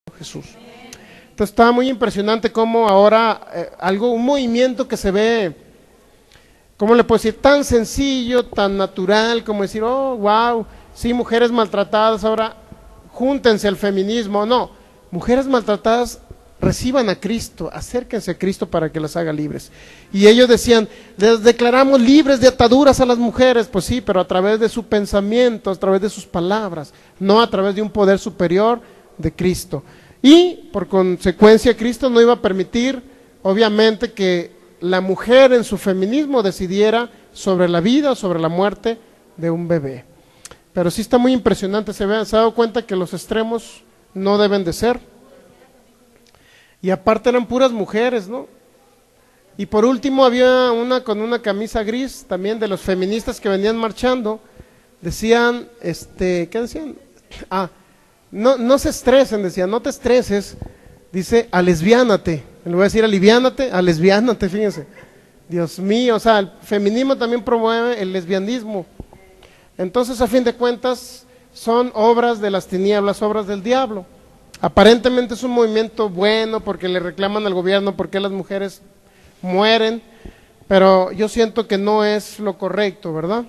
Jesús. Entonces estaba muy impresionante cómo ahora un movimiento que se ve, ¿cómo le puedo decir? Tan sencillo, tan natural, como decir, oh, wow, sí, mujeres maltratadas, ahora júntense al feminismo. No, mujeres maltratadas, reciban a Cristo, acérquense a Cristo para que las haga libres. Y ellos decían, les declaramos libres de ataduras a las mujeres. Pues sí, pero a través de su pensamiento, a través de sus palabras, no a través de un poder superior de Cristo. Y por consecuencia Cristo no iba a permitir, obviamente, que la mujer en su feminismo decidiera sobre la vida o sobre la muerte de un bebé. Pero sí está muy impresionante, se ha dado cuenta que los extremos no deben de ser. Y aparte eran puras mujeres, ¿no? Y por último había una con una camisa gris, también de los feministas que venían marchando, decían, ¿qué decían? No se estresen, decía, no te estreses, dice, alesbiánate, le voy a decir aliviánate, alesbiánate, fíjense, Dios mío, o sea, el feminismo también promueve el lesbianismo. Entonces, a fin de cuentas, son obras de las tinieblas, obras del diablo. Aparentemente es un movimiento bueno porque le reclaman al gobierno por qué las mujeres mueren, pero yo siento que no es lo correcto, ¿verdad?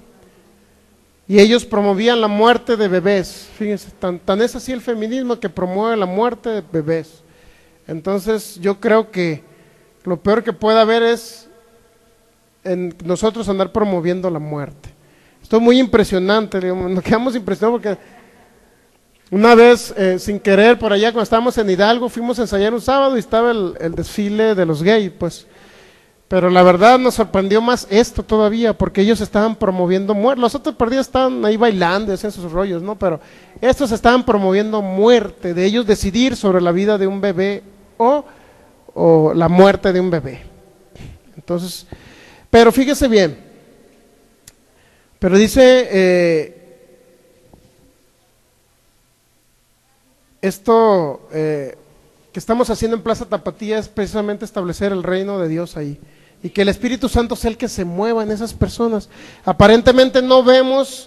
Y ellos promovían la muerte de bebés, fíjense, tan es así el feminismo que promueve la muerte de bebés. Entonces yo creo que lo peor que puede haber es en nosotros andar promoviendo la muerte. Esto es muy impresionante, digamos, nos quedamos impresionados porque una vez, sin querer, por allá cuando estábamos en Hidalgo, fuimos a ensayar un sábado y estaba el desfile de los gays, pues. Pero la verdad nos sorprendió más esto todavía, porque ellos estaban promoviendo muerte. Los otros partidos estaban ahí bailando y hacían sus rollos, ¿no? Pero estos estaban promoviendo muerte, de ellos decidir sobre la vida de un bebé o la muerte de un bebé. Entonces, pero fíjese bien, pero dice, esto que estamos haciendo en Plaza Tapatía es precisamente establecer el reino de Dios ahí. Y que el Espíritu Santo sea el que se mueva en esas personas. Aparentemente no vemos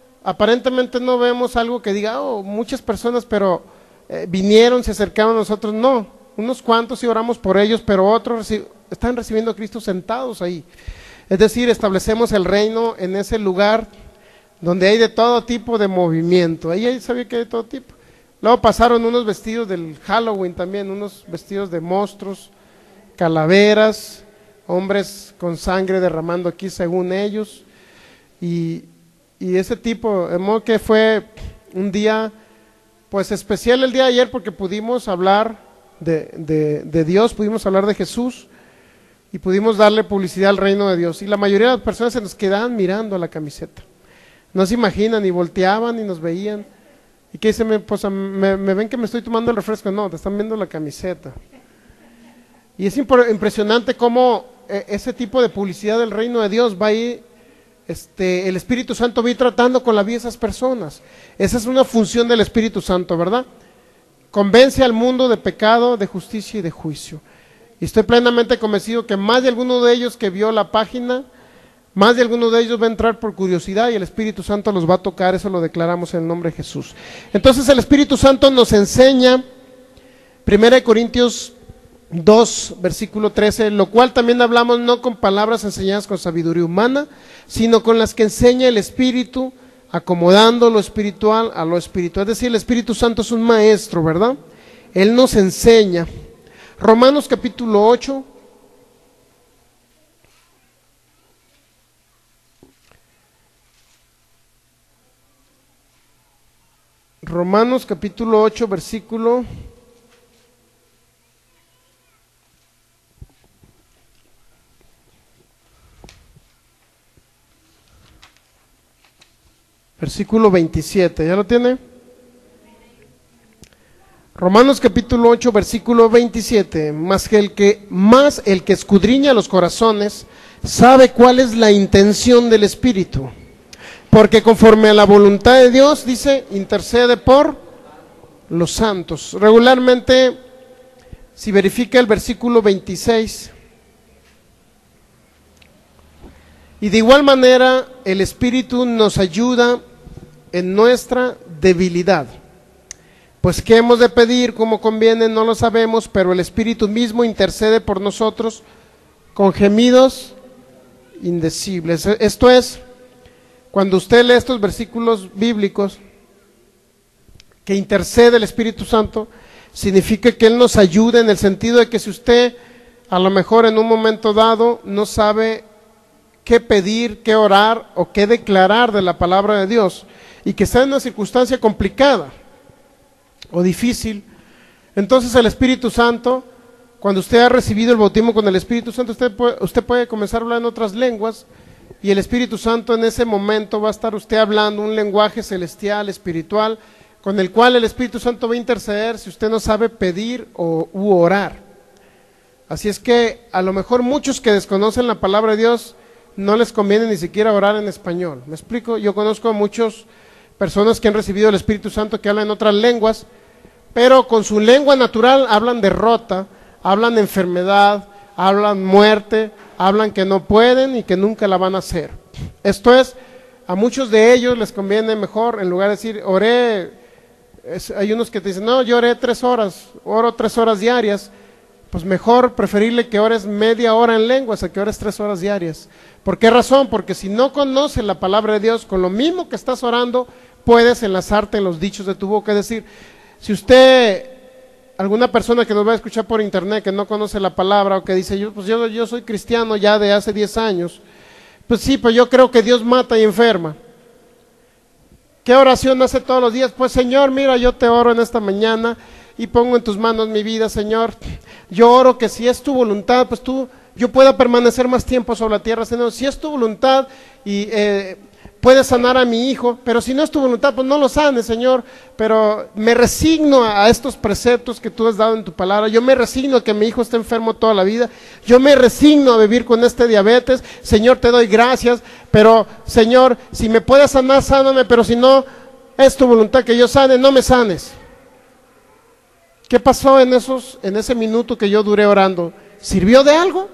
algo que diga, oh, muchas personas, pero vinieron, se acercaron a nosotros. No, unos cuantos sí oramos por ellos, pero otros están recibiendo a Cristo sentados ahí. Es decir, establecemos el reino en ese lugar donde hay de todo tipo de movimiento. Ahí sabía que hay de todo tipo. Luego pasaron unos vestidos del Halloween también, unos vestidos de monstruos, calaveras, hombres con sangre derramando aquí según ellos, y ese tipo, de modo que fue un día pues especial el día de ayer porque pudimos hablar de Dios, pudimos hablar de Jesús y pudimos darle publicidad al reino de Dios, y la mayoría de las personas se nos quedaban mirando a la camiseta, no se imaginan, y volteaban y nos veían, y que dicen, pues, me ven que me estoy tomando el refresco, no, te están viendo la camiseta. Y es impresionante cómo ese tipo de publicidad del reino de Dios va a ir, el Espíritu Santo va a ir tratando con la vida de esas personas. Esa es una función del Espíritu Santo, ¿verdad? Convence al mundo de pecado, de justicia y de juicio. Y estoy plenamente convencido que más de alguno de ellos que vio la página, más de alguno de ellos va a entrar por curiosidad y el Espíritu Santo los va a tocar, eso lo declaramos en el nombre de Jesús. Entonces el Espíritu Santo nos enseña, 1 Corintios 2, versículo 13, lo cual también hablamos no con palabras enseñadas con sabiduría humana, sino con las que enseña el Espíritu, acomodando lo espiritual a lo espiritual. Es decir, el Espíritu Santo es un maestro, ¿verdad? Él nos enseña. Romanos capítulo 8. Romanos capítulo 8, versículo 27, ¿ya lo tiene? Romanos capítulo 8, versículo 27, más el que escudriña los corazones sabe cuál es la intención del Espíritu, porque conforme a la voluntad de Dios, dice, intercede por los santos. Regularmente, si verifica el versículo 26, y de igual manera el Espíritu nos ayuda en nuestra debilidad. Pues qué hemos de pedir, como conviene, no lo sabemos, pero el Espíritu mismo intercede por nosotros con gemidos indecibles. Esto es, cuando usted lee estos versículos bíblicos, que intercede el Espíritu Santo, significa que Él nos ayuda en el sentido de que si usted a lo mejor en un momento dado no sabe qué pedir, qué orar o qué declarar de la palabra de Dios, y que está en una circunstancia complicada o difícil, entonces el Espíritu Santo, cuando usted ha recibido el bautismo con el Espíritu Santo, usted puede comenzar a hablar en otras lenguas, y el Espíritu Santo en ese momento va a estar usted hablando un lenguaje celestial, espiritual, con el cual el Espíritu Santo va a interceder si usted no sabe pedir u orar. Así es que a lo mejor muchos que desconocen la palabra de Dios no les conviene ni siquiera orar en español. ¿Me explico? Yo conozco a muchas personas que han recibido el Espíritu Santo que hablan en otras lenguas, pero con su lengua natural hablan derrota, hablan enfermedad, hablan muerte, hablan que no pueden y que nunca la van a hacer. Esto es, a muchos de ellos les conviene mejor, en lugar de decir, oré, hay unos que te dicen, no, yo oré 3 horas, oro 3 horas diarias, pues mejor preferirle que ores media hora en lenguas a que ores 3 horas diarias. ¿Por qué razón? Porque si no conoces la palabra de Dios, con lo mismo que estás orando, puedes enlazarte en los dichos de tu boca. Es decir, si usted, alguna persona que nos va a escuchar por internet que no conoce la palabra o que dice, yo soy cristiano ya de hace 10 años, pues sí, pues yo creo que Dios mata y enferma. ¿Qué oración hace todos los días? Pues Señor, mira, yo te oro en esta mañana y pongo en tus manos mi vida, Señor. Yo oro que si es tu voluntad, pues yo pueda permanecer más tiempo sobre la tierra, Señor. Si es tu voluntad y puedes sanar a mi hijo, pero si no es tu voluntad, pues no lo sanes, Señor. Pero me resigno a estos preceptos que tú has dado en tu palabra. Yo me resigno a que mi hijo esté enfermo toda la vida. Yo me resigno a vivir con este diabetes. Señor, te doy gracias, pero Señor, si me puedes sanar, sáname, pero si no es tu voluntad que yo sane, no me sanes. ¿Qué pasó en ese minuto que yo duré orando? ¿Sirvió de algo?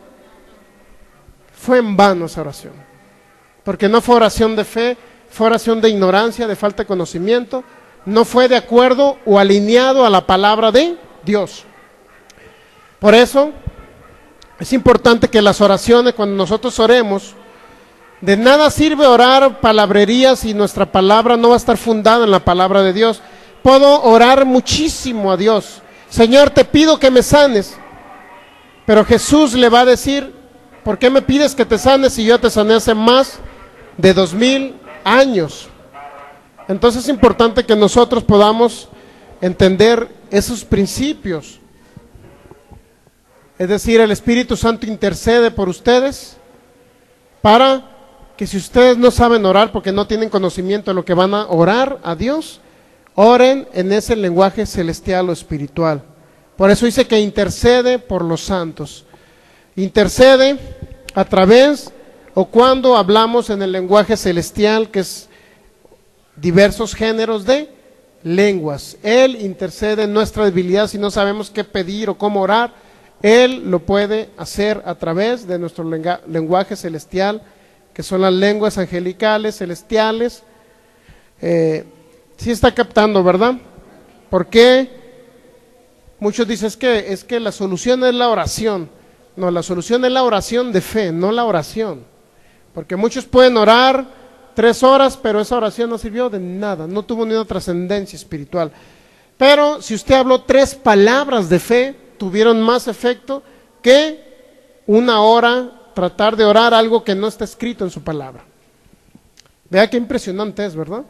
Fue en vano esa oración, porque no fue oración de fe, fue oración de ignorancia, de falta de conocimiento, no fue de acuerdo o alineado a la palabra de Dios. Por eso es importante que las oraciones, cuando nosotros oremos, de nada sirve orar palabrerías si nuestra palabra no va a estar fundada en la palabra de Dios. Puedo orar muchísimo a Dios, Señor, te pido que me sanes, pero Jesús le va a decir, ¿por qué me pides que te sanes si yo te sané hace más de 2000 años? Entonces es importante que nosotros podamos entender esos principios. Es decir, el Espíritu Santo intercede por ustedes para que si ustedes no saben orar porque no tienen conocimiento de lo que van a orar a Dios, oren en ese lenguaje celestial o espiritual. Por eso dice que intercede por los santos. Intercede a través o cuando hablamos en el lenguaje celestial, que es diversos géneros de lenguas. Él intercede en nuestra debilidad si no sabemos qué pedir o cómo orar. Él lo puede hacer a través de nuestro lenguaje celestial, que son las lenguas angelicales, celestiales. Sí está captando, ¿verdad? Porque muchos dicen es que la solución es la oración. No, la solución es la oración de fe, no la oración. Porque muchos pueden orar 3 horas, pero esa oración no sirvió de nada, no tuvo ni una trascendencia espiritual. Pero si usted habló 3 palabras de fe, tuvieron más efecto que 1 hora tratar de orar algo que no está escrito en su palabra. Vea qué impresionante es, ¿verdad?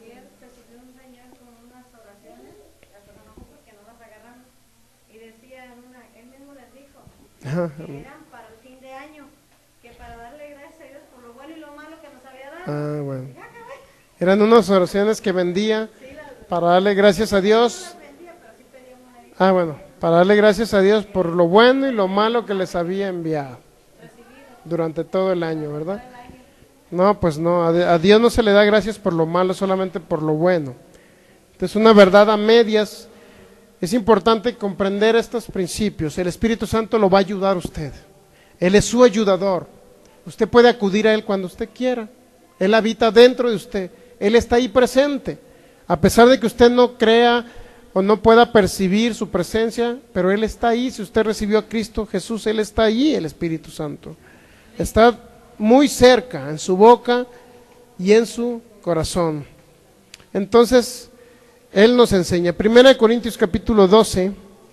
Que eran para el fin de año, que para darle gracias a Dios por lo bueno y lo malo que nos había dado. Ah, bueno. Eran unas oraciones que vendía para darle gracias a Dios. Ah, bueno, para darle gracias a Dios por lo bueno y lo malo que les había enviado durante todo el año, ¿verdad? No, pues no, a Dios no se le da gracias por lo malo, solamente por lo bueno. Entonces, una verdad a medias. Es importante comprender estos principios. El Espíritu Santo lo va a ayudar a usted. Él es su ayudador. Usted puede acudir a Él cuando usted quiera. Él habita dentro de usted. Él está ahí presente. A pesar de que usted no crea o no pueda percibir su presencia, pero Él está ahí. Si usted recibió a Cristo Jesús, Él está allí, el Espíritu Santo. Está muy cerca, en su boca y en su corazón. Entonces, Él nos enseña. 1 Corintios capítulo 12.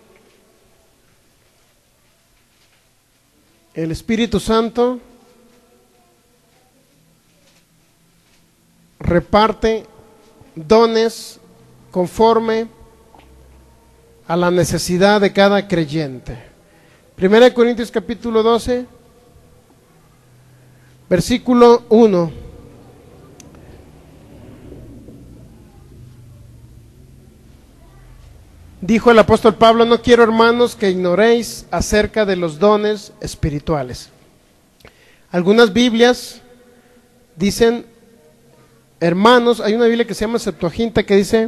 El Espíritu Santo reparte dones conforme a la necesidad de cada creyente. 1 Corintios capítulo 12, versículo 1. Dijo el apóstol Pablo: no quiero, hermanos, que ignoréis acerca de los dones espirituales. Algunas Biblias dicen hermanos. Hay una Biblia que se llama Septuaginta que dice: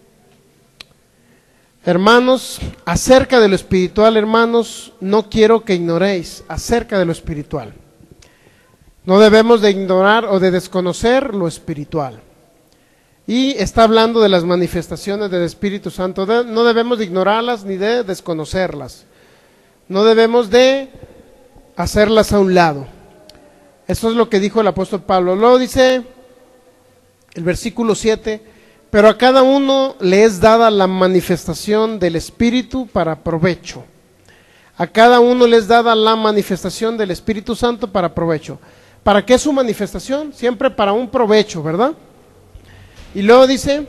hermanos, acerca de lo espiritual, hermanos, no quiero que ignoréis acerca de lo espiritual. No debemos de ignorar o de desconocer lo espiritual. Y está hablando de las manifestaciones del Espíritu Santo. No debemos de ignorarlas ni de desconocerlas. No debemos de hacerlas a un lado. Eso es lo que dijo el apóstol Pablo. Luego dice el versículo 7: pero a cada uno le es dada la manifestación del Espíritu para provecho. A cada uno le es dada la manifestación del Espíritu Santo para provecho. ¿Para qué es su manifestación? Siempre para un provecho, ¿verdad? Y luego dice: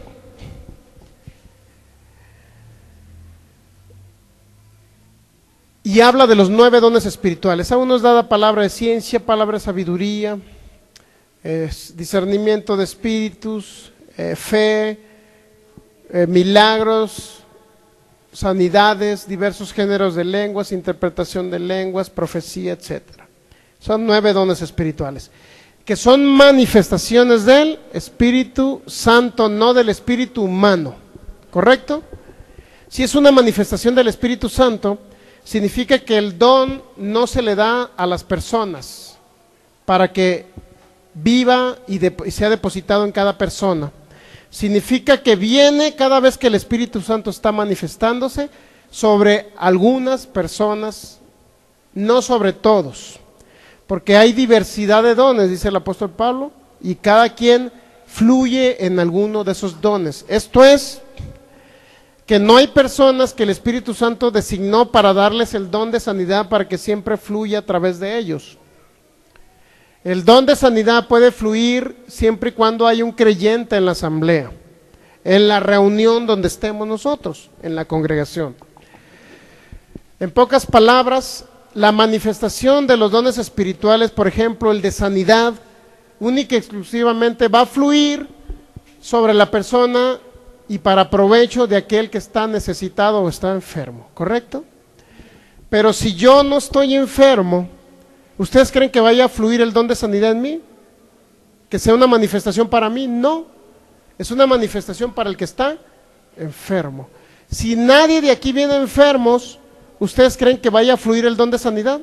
y habla de los 9 dones espirituales. A uno es dada palabra de ciencia, palabra de sabiduría, discernimiento de espíritus, fe, milagros, sanidades, diversos géneros de lenguas, interpretación de lenguas, profecía, etcétera. Son 9 dones espirituales, que son manifestaciones del Espíritu Santo, no del espíritu humano, ¿correcto? Si es una manifestación del Espíritu Santo, significa que el don no se le da a las personas para que viva y sea depositado en cada persona. Significa que viene cada vez que el Espíritu Santo está manifestándose sobre algunas personas, no sobre todos, porque hay diversidad de dones, dice el apóstol Pablo, y cada quien fluye en alguno de esos dones. Esto es, que no hay personas que el Espíritu Santo designó para darles el don de sanidad para que siempre fluya a través de ellos. El don de sanidad puede fluir siempre y cuando haya un creyente en la asamblea, en la reunión donde estemos nosotros, en la congregación. En pocas palabras, la manifestación de los dones espirituales, por ejemplo, el de sanidad, única y exclusivamente va a fluir sobre la persona y para provecho de aquel que está necesitado o está enfermo, ¿correcto? Pero si yo no estoy enfermo, ¿ustedes creen que vaya a fluir el don de sanidad en mí? ¿Que sea una manifestación para mí? No, es una manifestación para el que está enfermo. Si nadie de aquí viene enfermos, ¿ustedes creen que vaya a fluir el don de sanidad?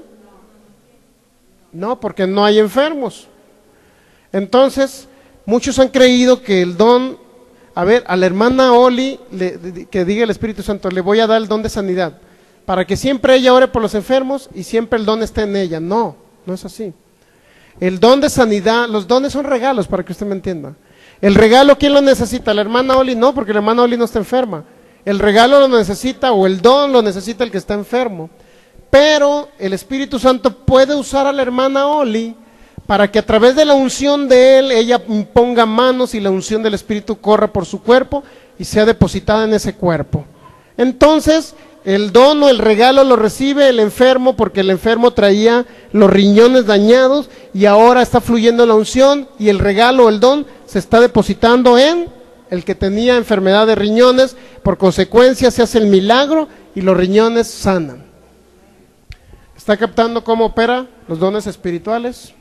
No, porque no hay enfermos. Entonces, muchos han creído que el don, a la hermana Oli, que diga el Espíritu Santo, le voy a dar el don de sanidad, para que siempre ella ore por los enfermos y siempre el don esté en ella. No, no es así. El don de sanidad, los dones son regalos, para que usted me entienda. El regalo, ¿quién lo necesita? La hermana Oli no, porque la hermana Oli no está enferma. El regalo lo necesita, o el don lo necesita el que está enfermo. Pero el Espíritu Santo puede usar a la hermana Oli para que a través de la unción de él, ella imponga manos y la unción del Espíritu corra por su cuerpo y sea depositada en ese cuerpo. Entonces, el don o el regalo lo recibe el enfermo, porque el enfermo traía los riñones dañados y ahora está fluyendo la unción, y el regalo o el don se está depositando en el que tenía enfermedad de riñones. Por consecuencia se hace el milagro y los riñones sanan. ¿Está captando cómo opera los dones espirituales?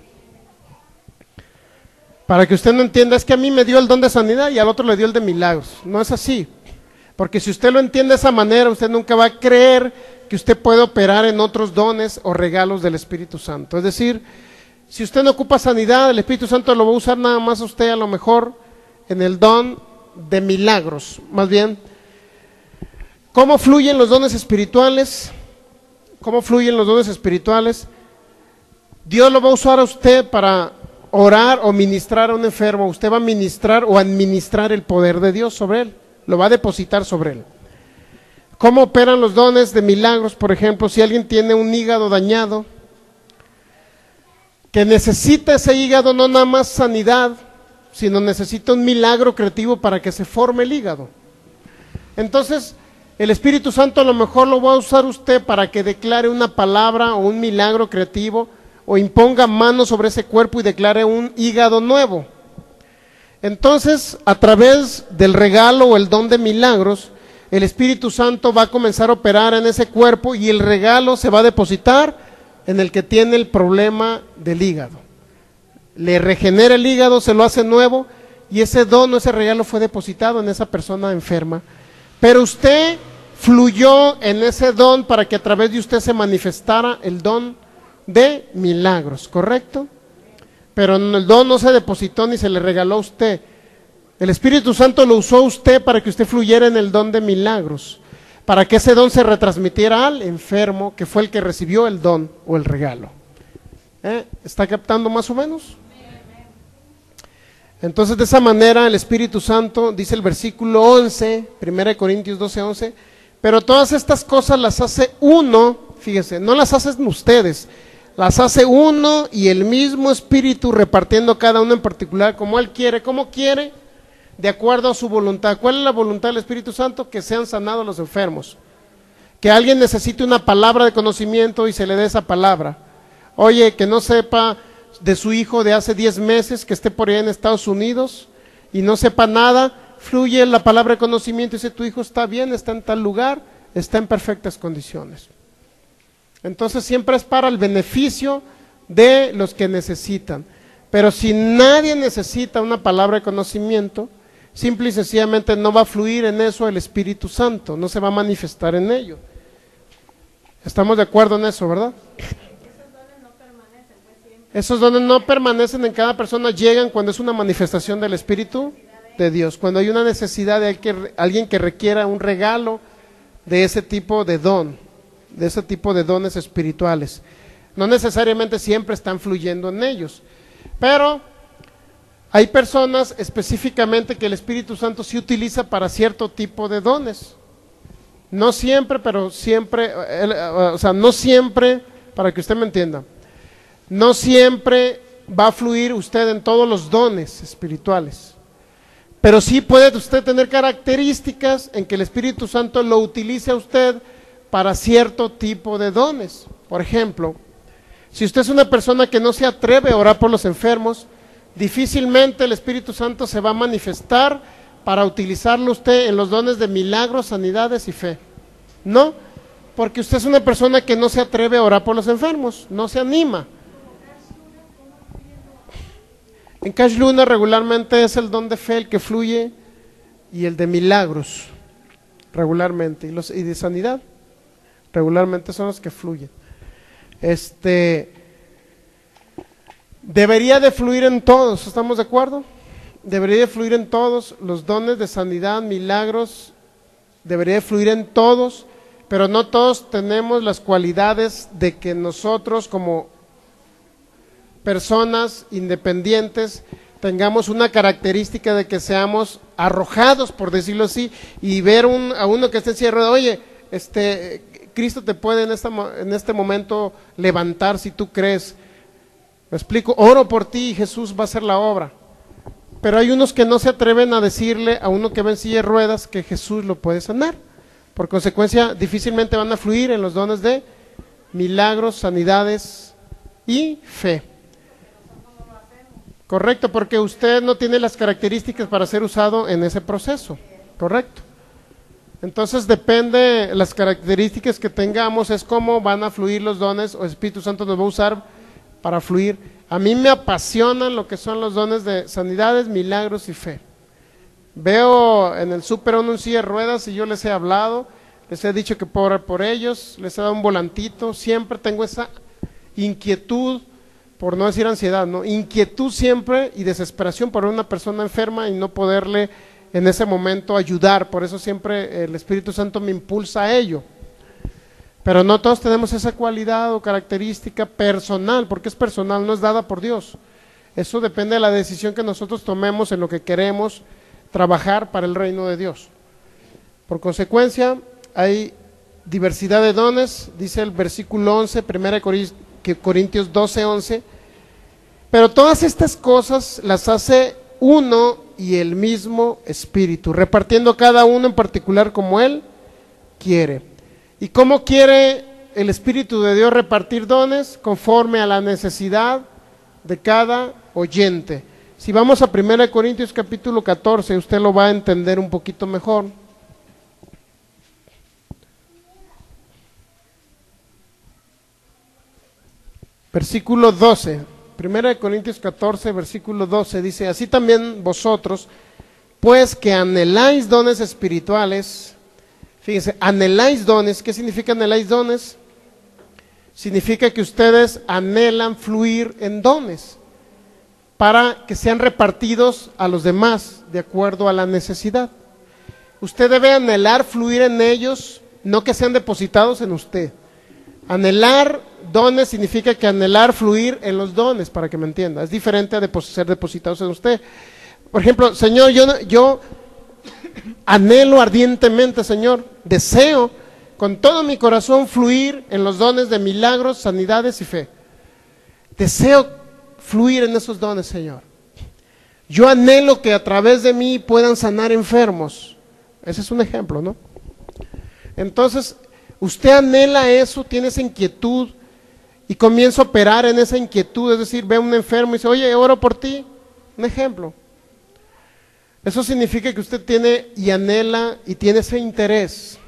Para que usted no entienda, es que a mí me dio el don de sanidad y al otro le dio el de milagros. No es así. Porque si usted lo entiende de esa manera, usted nunca va a creer que usted puede operar en otros dones o regalos del Espíritu Santo. Es decir, si usted no ocupa sanidad, el Espíritu Santo lo va a usar nada más a usted a lo mejor en el don de milagros. Más bien, ¿Cómo fluyen los dones espirituales? ¿Cómo fluyen los dones espirituales? Dios lo va a usar a usted para orar o ministrar a un enfermo. Usted va a ministrar o administrar el poder de Dios sobre él. Lo va a depositar sobre él. ¿Cómo operan los dones de milagros? Por ejemplo, si alguien tiene un hígado dañado, que necesita ese hígado no nada más sanidad, sino necesita un milagro creativo para que se forme el hígado. Entonces, el Espíritu Santo a lo mejor lo va a usar usted para que declare una palabra o un milagro creativo, o imponga manos sobre ese cuerpo y declare un hígado nuevo. Entonces, a través del regalo o el don de milagros, el Espíritu Santo va a comenzar a operar en ese cuerpo y el regalo se va a depositar en el que tiene el problema del hígado. Le regenera el hígado, se lo hace nuevo y ese don o ese regalo fue depositado en esa persona enferma. Pero usted fluyó en ese don para que a través de usted se manifestara el don de milagros, ¿correcto? Pero el don no se depositó ni se le regaló a usted. El Espíritu Santo lo usó a usted para que usted fluyera en el don de milagros, para que ese don se retransmitiera al enfermo, que fue el que recibió el don o el regalo. ¿Está captando más o menos? Entonces, de esa manera el Espíritu Santo, dice el versículo 11, 1 Corintios 12, 11, pero todas estas cosas las hace uno, fíjese, no las hacen ustedes, las hace uno y el mismo Espíritu, repartiendo cada uno en particular como Él quiere, como quiere, de acuerdo a su voluntad. ¿Cuál es la voluntad del Espíritu Santo? Que sean sanados los enfermos, que alguien necesite una palabra de conocimiento y se le dé esa palabra. Oye, que no sepa de su hijo de hace 10 meses, que esté por allá en Estados Unidos y no sepa nada, fluye la palabra de conocimiento y dice, tu hijo está bien, está en tal lugar, está en perfectas condiciones. Entonces siempre es para el beneficio de los que necesitan. Pero si nadie necesita una palabra de conocimiento, simple y sencillamente no va a fluir en eso el Espíritu Santo, no se va a manifestar en ello. ¿Estamos de acuerdo en eso, verdad? Esos dones no permanecen en cada persona, llegan cuando es una manifestación del Espíritu de Dios, cuando hay una necesidad de alguien que requiera un regalo de ese tipo de don, de ese tipo de dones espirituales. No necesariamente siempre están fluyendo en ellos, pero hay personas específicamente que el Espíritu Santo sí utiliza para cierto tipo de dones. No siempre, pero siempre, no siempre, para que usted me entienda, no siempre va a fluir usted en todos los dones espirituales, pero sí puede usted tener características en que el Espíritu Santo lo utilice a usted para cierto tipo de dones. Por ejemplo, si usted es una persona que no se atreve a orar por los enfermos, difícilmente el Espíritu Santo se va a manifestar para utilizarlo usted en los dones de milagros, sanidades y fe. No, porque usted es una persona que no se atreve a orar por los enfermos, no se anima. En Cash Luna regularmente es el don de fe el que fluye y el de milagros regularmente y de sanidad regularmente son los que fluyen. Debería de fluir en todos, ¿estamos de acuerdo? Debería de fluir en todos los dones de sanidad, milagros, debería de fluir en todos, pero no todos tenemos las cualidades de que nosotros como personas independientes tengamos una característica de que seamos arrojados, por decirlo así, y ver a uno que esté en silla de ruedas, oye, Cristo te puede en este momento levantar si tú crees. Me explico, oro por ti y Jesús va a hacer la obra. Pero hay unos que no se atreven a decirle a uno que va en silla de ruedas que Jesús lo puede sanar. Por consecuencia, difícilmente van a fluir en los dones de milagros, sanidades y fe. Correcto, porque usted no tiene las características para ser usado en ese proceso. Correcto. Entonces depende, las características que tengamos es cómo van a fluir los dones, o el Espíritu Santo nos va a usar para fluir. A mí me apasionan lo que son los dones de sanidades, milagros y fe. Veo en el súper una silla de ruedas y yo les he hablado, les he dicho que puedo orar por ellos, les he dado un volantito, siempre tengo esa inquietud, por no decir ansiedad, ¿no? Inquietud siempre y desesperación por una persona enferma y no poderle en ese momento ayudar. Por eso siempre el Espíritu Santo me impulsa a ello. Pero no todos tenemos esa cualidad o característica personal, porque es personal, no es dada por Dios. Eso depende de la decisión que nosotros tomemos en lo que queremos trabajar para el reino de Dios. Por consecuencia, hay diversidad de dones, dice el versículo 11, 1 Corintios 12, 11. Pero todas estas cosas las hace uno y el mismo Espíritu, repartiendo cada uno en particular como Él quiere. ¿Y cómo quiere el Espíritu de Dios repartir dones? Conforme a la necesidad de cada oyente. Si vamos a 1 Corintios capítulo 14, usted lo va a entender un poquito mejor. Versículo 12, 1 Corintios 14, versículo 12, dice: así también vosotros, pues que anheláis dones espirituales. Fíjense, anheláis dones. ¿Qué significa anheláis dones? Significa que ustedes anhelan fluir en dones para que sean repartidos a los demás de acuerdo a la necesidad. Usted debe anhelar fluir en ellos, no que sean depositados en usted. Anhelar dones significa que anhelar fluir en los dones, para que me entienda. Es diferente a ser depositados en usted. Por ejemplo, Señor, yo anhelo ardientemente, Señor, deseo con todo mi corazón fluir en los dones de milagros, sanidades y fe. Deseo fluir en esos dones, Señor. Yo anhelo que a través de mí puedan sanar enfermos. Ese es un ejemplo, ¿no? Entonces, usted anhela eso, tiene esa inquietud y comienza a operar en esa inquietud, es decir, ve a un enfermo y dice: oye, oro por ti. Un ejemplo. Eso significa que usted tiene y anhela y tiene ese interés.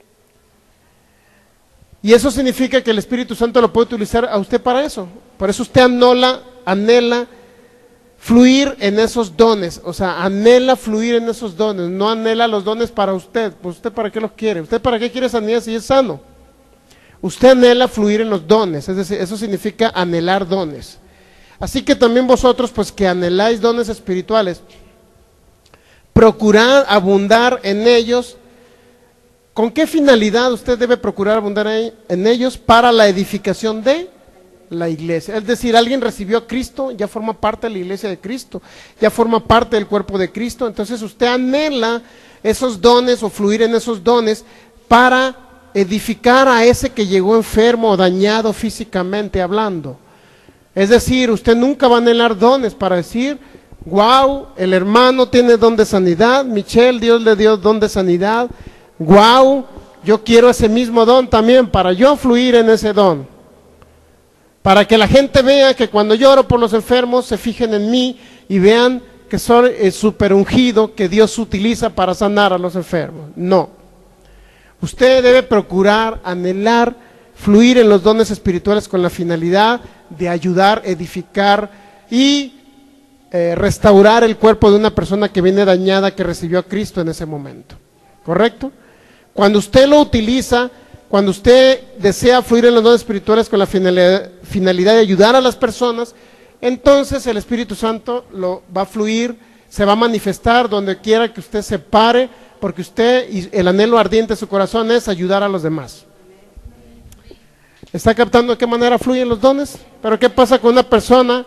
Y eso significa que el Espíritu Santo lo puede utilizar a usted para eso. Por eso usted anhela fluir en esos dones. O sea, anhela fluir en esos dones. No anhela los dones para usted. Pues usted ¿para qué los quiere? ¿Usted para qué quiere sanidad si es sano? Usted anhela fluir en los dones. Es decir, eso significa anhelar dones. Así que también vosotros, pues que anheláis dones espirituales, procurad abundar en ellos. ¿Con qué finalidad usted debe procurar abundar en ellos? Para la edificación de la iglesia. Es decir, alguien recibió a Cristo, ya forma parte de la iglesia de Cristo, ya forma parte del cuerpo de Cristo. Entonces usted anhela esos dones o fluir en esos dones para edificar a ese que llegó enfermo o dañado físicamente hablando. Es decir, usted nunca va a anhelar dones para decir: wow, el hermano tiene don de sanidad, Michelle, Dios le dio don de sanidad, wow, yo quiero ese mismo don también para yo fluir en ese don. Para que la gente vea que cuando yo oro por los enfermos se fijen en mí y vean que soy el super ungido que Dios utiliza para sanar a los enfermos. No. Usted debe procurar, anhelar, fluir en los dones espirituales con la finalidad de ayudar, edificar y restaurar el cuerpo de una persona que viene dañada, que recibió a Cristo en ese momento. ¿Correcto? Cuando usted lo utiliza, cuando usted desea fluir en los dones espirituales con la finalidad de ayudar a las personas, entonces el Espíritu Santo lo va a fluir, se va a manifestar donde quiera que usted se pare, porque usted, y el anhelo ardiente de su corazón es ayudar a los demás. ¿Está captando de qué manera fluyen los dones? Pero ¿qué pasa con una persona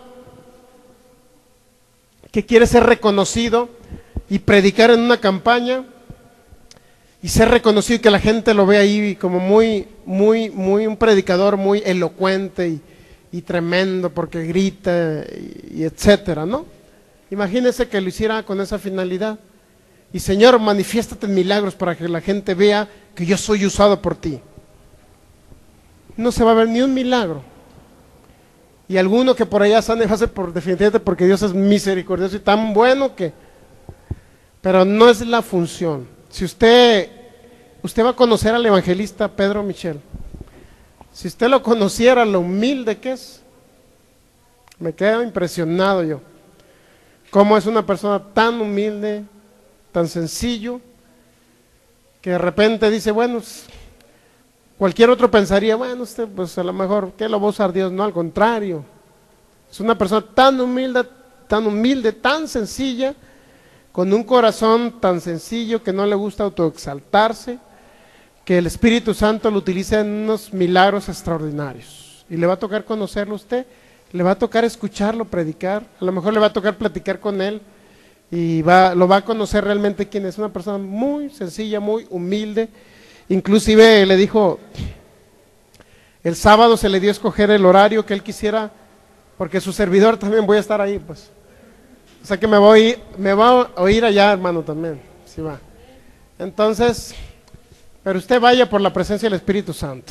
que quiere ser reconocido y predicar en una campaña y ser reconocido y que la gente lo vea ahí como muy un predicador muy elocuente y tremendo porque grita y etcétera, ¿no? Imagínese que lo hiciera con esa finalidad. Y Señor, manifiéstate en milagros para que la gente vea que yo soy usado por ti. No se va a ver ni un milagro. Y alguno que por allá sane va a ser definitivamente porque Dios es misericordioso y tan bueno que... Pero no es la función. Si usted va a conocer al evangelista Pedro Michel, si usted lo conociera, lo humilde que es, me quedo impresionado yo. Cómo es una persona tan humilde, tan sencillo, que de repente dice, bueno, cualquier otro pensaría, bueno, usted pues a lo mejor, ¿qué lo va a usar Dios? No, al contrario. Es una persona tan humilde, tan sencilla, con un corazón tan sencillo que no le gusta autoexaltarse, que el Espíritu Santo lo utiliza en unos milagros extraordinarios. Y le va a tocar conocerlo a usted, le va a tocar escucharlo predicar, a lo mejor le va a tocar platicar con él y lo va a conocer realmente quién es. Una persona muy sencilla, muy humilde. Inclusive le dijo, el sábado se le dio a escoger el horario que él quisiera, porque su servidor también voy a estar ahí, pues. O sea que me va a oír allá, hermano, también, sí va. Entonces, pero usted vaya por la presencia del Espíritu Santo.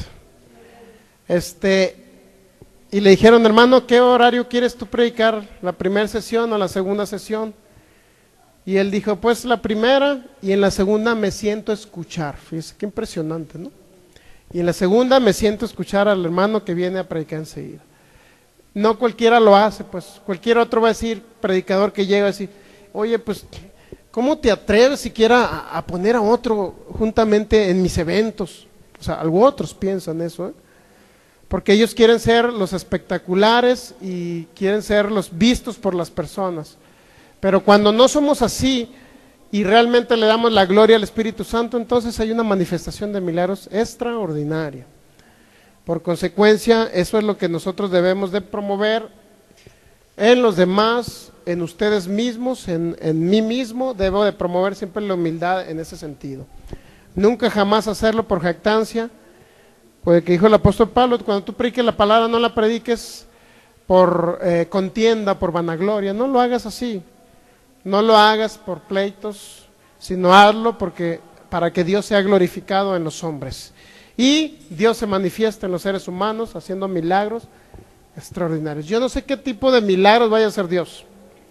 Y le dijeron, hermano, ¿qué horario quieres tú predicar? ¿La primera sesión o la segunda sesión? Y él dijo, pues la primera, y en la segunda me siento a escuchar. Fíjese qué impresionante, ¿no? Y en la segunda me siento a escuchar al hermano que viene a predicar enseguida. No cualquiera lo hace, pues cualquier otro va a decir, predicador que llega a decir, oye, pues, ¿cómo te atreves siquiera a poner a otro juntamente en mis eventos? O sea, algunos otros piensan eso, porque ellos quieren ser los espectaculares y quieren ser los vistos por las personas. Pero cuando no somos así y realmente le damos la gloria al Espíritu Santo, entonces hay una manifestación de milagros extraordinaria. Por consecuencia, eso es lo que nosotros debemos de promover en los demás, en ustedes mismos, en mí mismo. Debo de promover siempre la humildad en ese sentido. Nunca jamás hacerlo por jactancia, porque dijo el apóstol Pablo, cuando tú prediques la palabra no la prediques por contienda, por vanagloria, no lo hagas así. No lo hagas por pleitos, sino hazlo para que Dios sea glorificado en los hombres. Y Dios se manifiesta en los seres humanos haciendo milagros extraordinarios. Yo no sé qué tipo de milagros vaya a hacer Dios.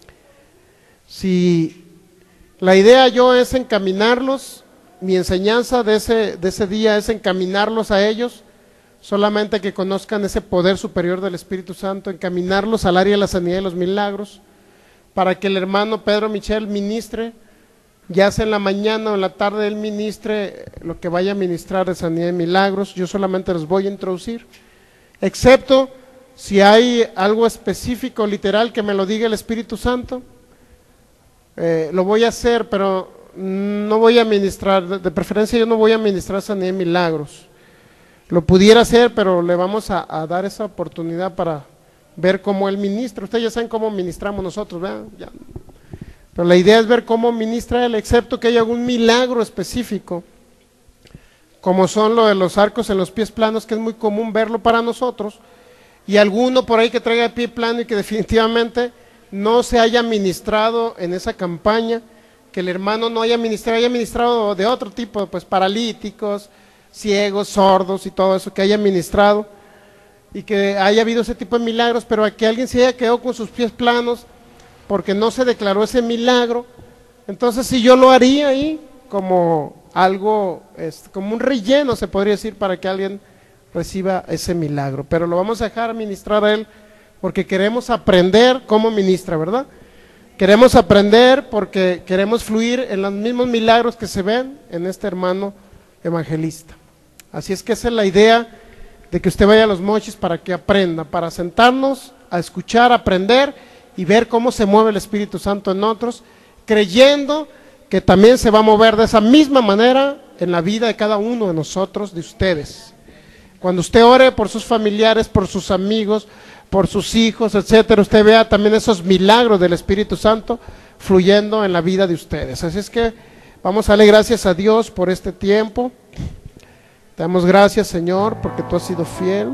Si la idea yo es encaminarlos, mi enseñanza de ese día es encaminarlos a ellos, solamente que conozcan ese poder superior del Espíritu Santo, encaminarlos al área de la sanidad y los milagros, para que el hermano Pedro Michel ministre, ya sea en la mañana o en la tarde él ministre lo que vaya a ministrar de sanidad y milagros. Yo solamente los voy a introducir, excepto si hay algo específico, literal, que me lo diga el Espíritu Santo, lo voy a hacer, pero no voy a ministrar, de preferencia yo no voy a ministrar sanidad y milagros. Lo pudiera hacer, pero le vamos a dar esa oportunidad para ver cómo él ministra. Ustedes ya saben cómo ministramos nosotros, ¿verdad? Ya. Pero la idea es ver cómo ministra él, excepto que haya algún milagro específico, como son lo de los arcos en los pies planos, que es muy común verlo para nosotros, y alguno por ahí que traiga el pie plano y que definitivamente no se haya ministrado en esa campaña, que el hermano no haya ministrado de otro tipo, pues paralíticos, ciegos, sordos y todo eso, que haya ministrado, y que haya habido ese tipo de milagros, pero a que alguien se haya quedado con sus pies planos porque no se declaró ese milagro, entonces si yo lo haría ahí como algo, como un relleno se podría decir, para que alguien reciba ese milagro, pero lo vamos a dejar ministrar a él porque queremos aprender cómo ministra, ¿verdad? Queremos aprender porque queremos fluir en los mismos milagros que se ven en este hermano evangelista. Así es que esa es la idea de que usted vaya a Los Mochis, para que aprenda, para sentarnos a escuchar, aprender y ver cómo se mueve el Espíritu Santo en otros, creyendo que también se va a mover de esa misma manera en la vida de cada uno de nosotros, de ustedes. Cuando usted ore por sus familiares, por sus amigos, por sus hijos, etcétera, usted vea también esos milagros del Espíritu Santo fluyendo en la vida de ustedes. Así es que vamos a darle gracias a Dios por este tiempo. Te damos gracias, Señor, porque tú has sido fiel.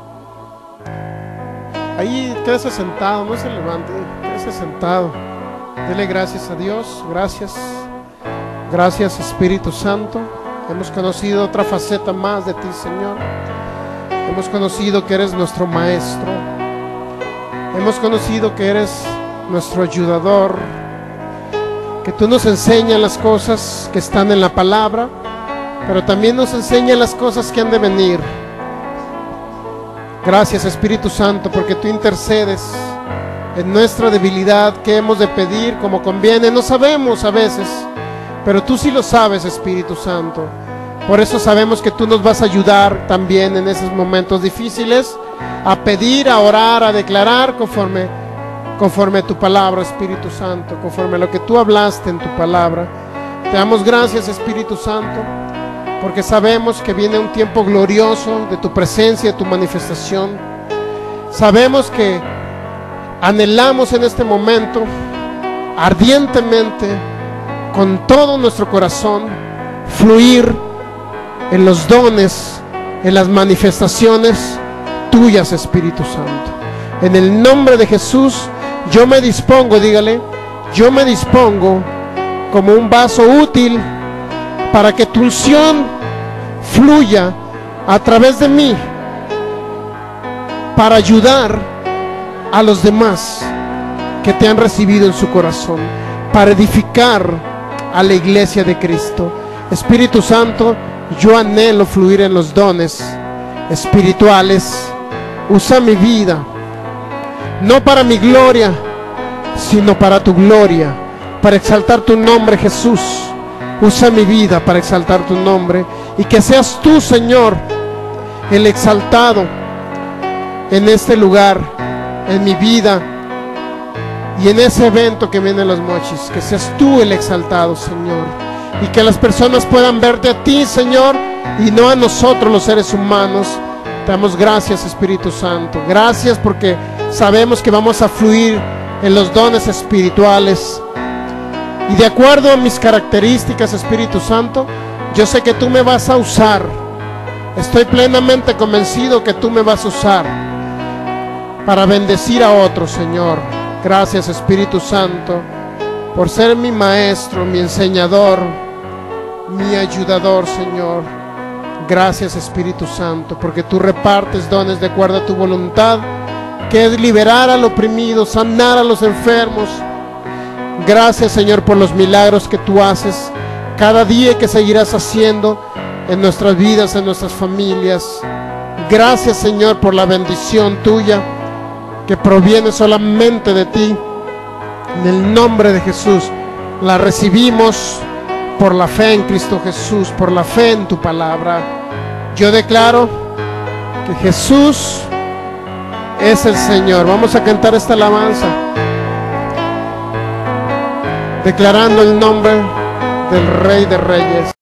Ahí quédese sentado, no se levante, quédese sentado. Dele gracias a Dios, gracias. Gracias, Espíritu Santo. Hemos conocido otra faceta más de ti, Señor. Hemos conocido que eres nuestro Maestro. Hemos conocido que eres nuestro ayudador, que tú nos enseñas las cosas que están en la palabra, pero también nos enseña las cosas que han de venir. Gracias, Espíritu Santo, porque tú intercedes en nuestra debilidad, qué hemos de pedir, como conviene. No sabemos a veces, pero tú sí lo sabes, Espíritu Santo. Por eso sabemos que tú nos vas a ayudar también en esos momentos difíciles, a pedir, a orar, a declarar conforme conforme a tu palabra, Espíritu Santo, conforme a lo que tú hablaste en tu palabra. Te damos gracias, Espíritu Santo, porque sabemos que viene un tiempo glorioso de tu presencia, de tu manifestación. Sabemos que anhelamos en este momento ardientemente, con todo nuestro corazón, fluir en los dones, en las manifestaciones tuyas, Espíritu Santo. En el nombre de Jesús, yo me dispongo, dígale, yo me dispongo como un vaso útil para que tu unción fluya a través de mí, para ayudar a los demás que te han recibido en su corazón, para edificar a la iglesia de Cristo. Espíritu Santo, yo anhelo fluir en los dones espirituales. Usa mi vida, no para mi gloria, sino para tu gloria, para exaltar tu nombre, Jesús. Usa mi vida para exaltar tu nombre, y que seas tú, Señor, el exaltado en este lugar, en mi vida y en ese evento que viene en Los Mochis. Que seas tú el exaltado, Señor, y que las personas puedan verte a ti, Señor, y no a nosotros, los seres humanos. Te damos gracias, Espíritu Santo. Gracias porque sabemos que vamos a fluir en los dones espirituales, y de acuerdo a mis características, Espíritu Santo, yo sé que tú me vas a usar. Estoy plenamente convencido que tú me vas a usar para bendecir a otros, Señor. Gracias, Espíritu Santo, por ser mi maestro, mi enseñador, mi ayudador, Señor. Gracias, Espíritu Santo, porque tú repartes dones de acuerdo a tu voluntad, que es liberar al oprimido, sanar a los enfermos. Gracias, Señor, por los milagros que tú haces cada día y que seguirás haciendo en nuestras vidas, en nuestras familias. Gracias, Señor, por la bendición tuya que proviene solamente de ti. En el nombre de Jesús la recibimos por la fe en Cristo Jesús, por la fe en tu palabra. Yo declaro que Jesús es el Señor. Vamos a cantar esta alabanza, declarando el nombre del Rey de Reyes.